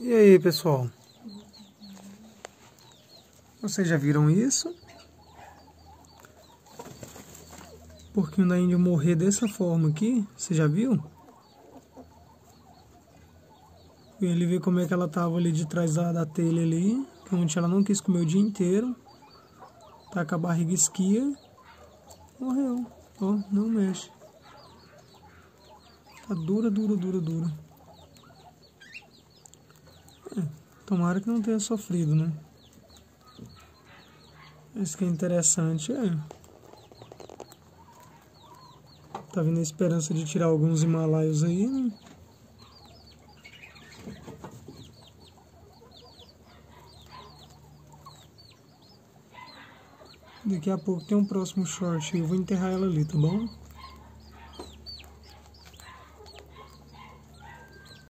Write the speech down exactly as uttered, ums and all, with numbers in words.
E aí, pessoal? Vocês já viram isso? O porquinho da Índia morrer dessa forma aqui, você já viu? E ele vê como é que ela tava ali de trás da, da telha ali, onde ela não quis comer o dia inteiro. Tá com a barriga esquia. Morreu. Ó, não mexe. Tá dura, dura, dura, dura. É, tomara que não tenha sofrido, né? Isso que é interessante, é. Tá vindo a esperança de tirar alguns himalaios aí, né? Daqui a pouco tem um próximo short e eu vou enterrar ela ali, tá bom?